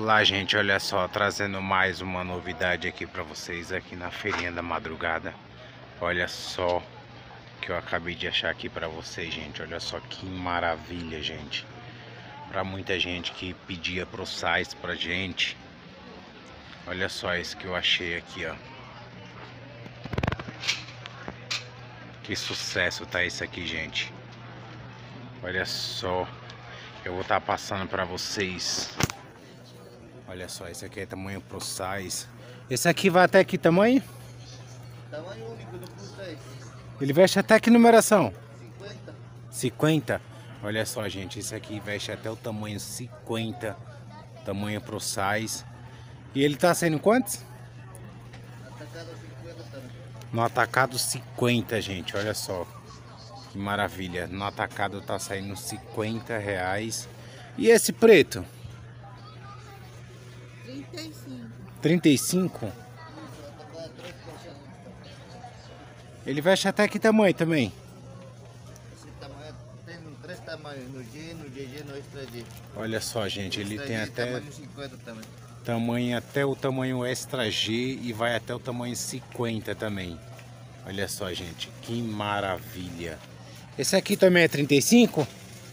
Olá, gente, olha só, trazendo mais uma novidade aqui para vocês aqui na feirinha da madrugada. Olha só que eu acabei de achar aqui para vocês, gente. Olha só que maravilha, gente. Para muita gente que pedia pro size pra gente. Olha só isso que eu achei aqui, ó. Que sucesso tá isso aqui, gente. Olha só, eu vou estar passando para vocês. Olha só, esse aqui é tamanho pro size. Esse aqui vai até que tamanho? Tamanho único do plus 10. Ele veste até que numeração? 50. 50. Olha só, gente, esse aqui veste até o tamanho 50. Tamanho pro size. E ele tá saindo quantos? Atacado 50 também. No atacado 50, gente, olha só. Que maravilha. No atacado tá saindo R$50. E esse preto? 35. 35? Ele veste até que tamanho também? Esse tamanho tem 3 tamanhos, no G, no GG, no Extra G. Olha só, gente, ele Extra tem G, até tamanho 50 também. tamanho até o tamanho Extra G e vai até o tamanho 50 também. Olha só, gente, que maravilha. Esse aqui também é 35?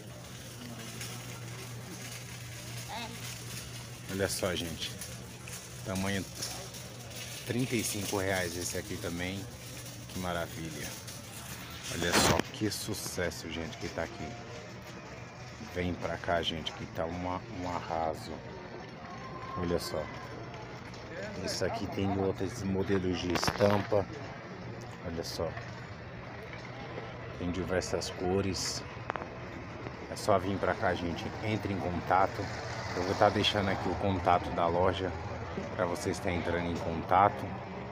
Olha só, gente. Tamanho R$35 esse aqui também. Que maravilha. Olha só que sucesso, gente, que tá aqui. Vem pra cá, gente, que tá um arraso. Olha só. Esse aqui tem outros modelos de estampa. Olha só. Tem diversas cores. É só vir pra cá, gente. Entre em contato. Eu vou estar deixando aqui o contato da loja para vocês estarem entrando em contato.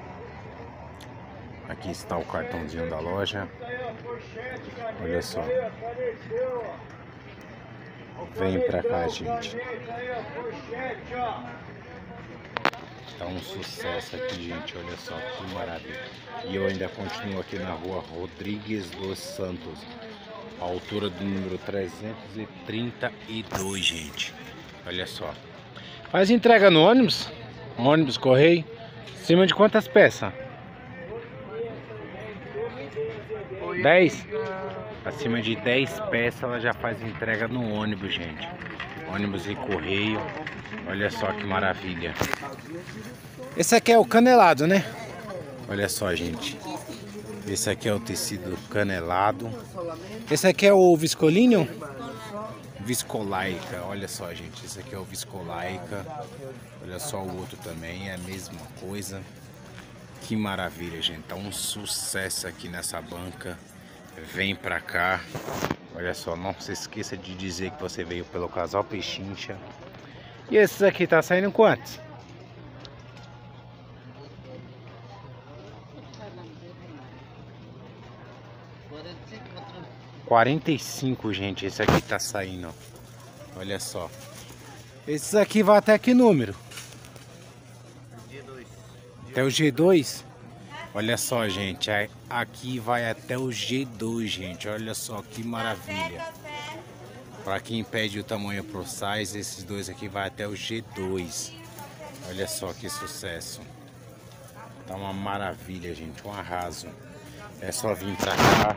Aqui está o cartãozinho da loja. Olha só. Vem pra cá, gente. Tá um sucesso aqui, gente. Olha só que maravilha. E eu ainda continuo aqui na rua Rodrigues dos Santos, a altura do número 332, gente. Olha só. Faz entrega no ônibus? Ônibus, correio. Acima de quantas peças? 10? Acima de 10 peças ela já faz entrega no ônibus, gente. Ônibus e correio. Olha só que maravilha. Esse aqui é o canelado, né? Olha só, gente. Esse aqui é o tecido canelado. Esse aqui é o viscolinho? Viscolaica, olha só, gente, esse aqui é o Viscolaica. Olha só o outro também, é a mesma coisa. Que maravilha, gente, tá um sucesso aqui nessa banca. Vem pra cá. Olha só, não se esqueça de dizer que você veio pelo Casal Pechincha. E esses aqui tá saindo quantos? R$45, gente, esse aqui tá saindo. Olha só. Esses aqui vai até que número? G2. Até o G2? Olha só, gente, aqui vai até o G2, gente. Olha só que maravilha. Para quem pede o tamanho pro size, esses dois aqui vai até o G2. Olha só que sucesso. Tá uma maravilha, gente, um arraso. É só vir pra cá.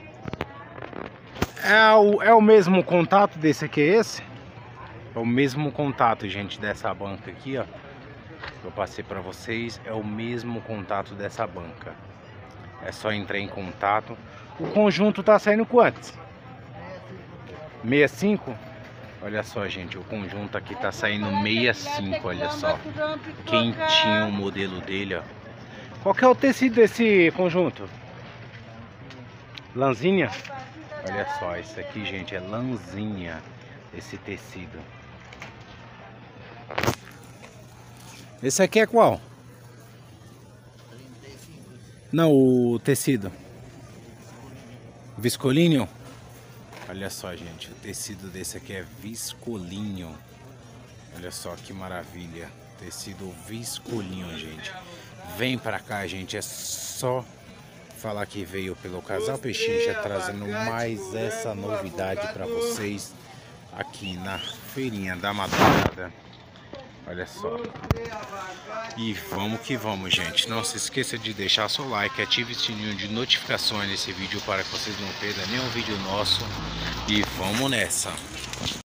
É o mesmo contato desse aqui, esse? É o mesmo contato, gente, dessa banca aqui, ó. Eu passei pra vocês, é o mesmo contato dessa banca. É só entrar em contato. O conjunto tá saindo quantos? 65? Olha só, gente, o conjunto aqui tá saindo 65, olha só. Quentinho o modelo dele, ó. Qual que é o tecido desse conjunto? Lãzinha? Olha só, isso aqui, gente, é lãzinha, esse tecido. Esse aqui é qual? 35. Não, o tecido. Viscolinho? Olha só, gente, o tecido desse aqui é viscolinho. Olha só que maravilha. Tecido viscolinho, gente. Vem pra cá, gente, é só falar que veio pelo Casal Pechincha, trazendo mais essa novidade para vocês aqui na feirinha da madrugada. Olha só. E vamos que vamos, gente. Não se esqueça de deixar seu like, ative o sininho de notificações nesse vídeo para que vocês não percam nenhum vídeo nosso. E vamos nessa.